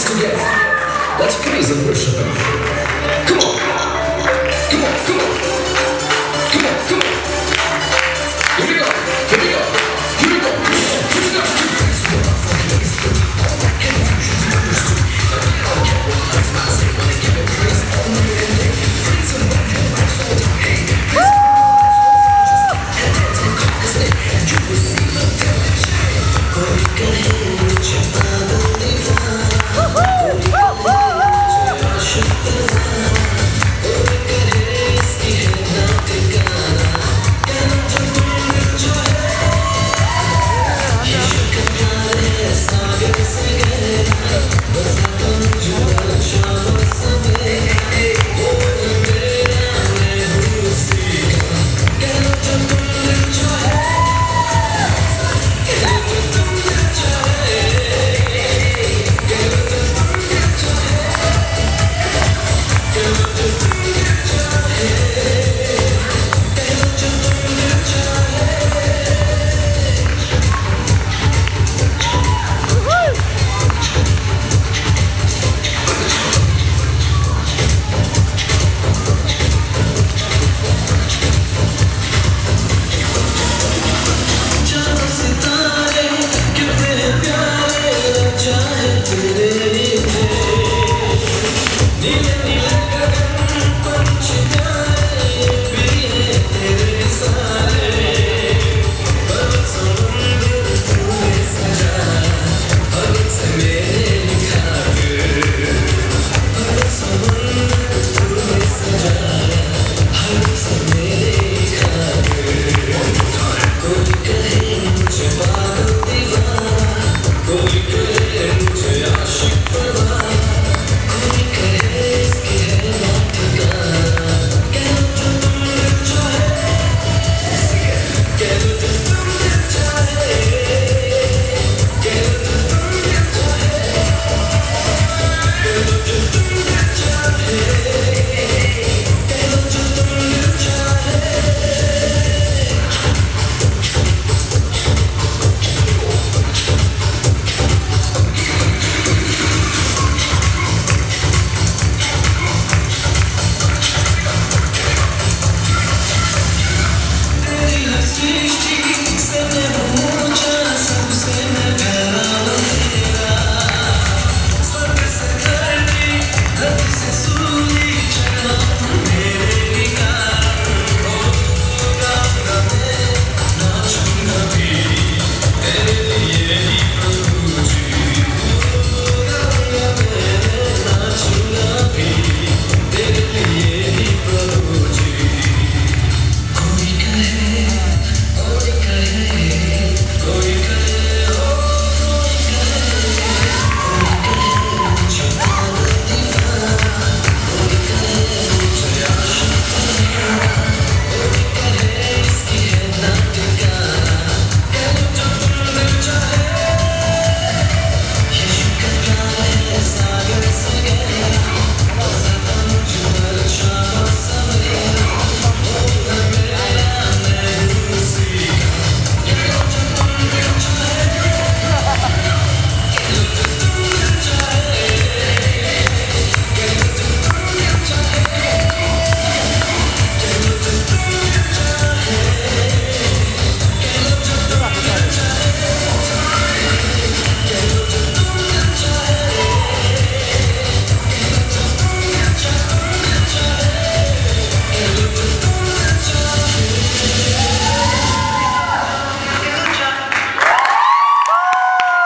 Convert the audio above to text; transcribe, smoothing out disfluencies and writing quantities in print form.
together. Let's praise and worship Him. Come on. Come on, come on. Come on, come on. Here we go. Here we go. Here we go. Here we go. That's what I'm fucking used to. All my confusions understood. Now we all get what God's not saying. Wanna give Him praise all the way and day. Praise Him when your life's all down. Hey, praise Him when your life's all down. And dance and call His name. And you will see the devil shine. कोई कहे छुपा दो दीवाना, कोई कहे आशिक दीवाना, कोई कहे इसकी है ना ठिकाना, कहना जो तुम जो है, ये शुक्र है सागर से गहरा, बस तुम जो शाम सवेरे, वो मेरा मैं हूँ उसी का, कहना जो तुम जो है, कहना जो तुम जो है, कहना जो तुम जो है, कहना जो तुम जो है, कहना जो तुम जो चारों सितारे कितने प्यारे चाहे तेरे लिए नीले नीले गगन पंछी प्यारे भी हैं तेरे सारे पर्वत समुंदर तूने सजाया हर एक से मेरे लिखा पर्वत समुंदर तूने सजाया हर एक से मेरे लिखा कोई कहे मुझे पागल दीवाना कोई कहे मुझे आशिक दीवाना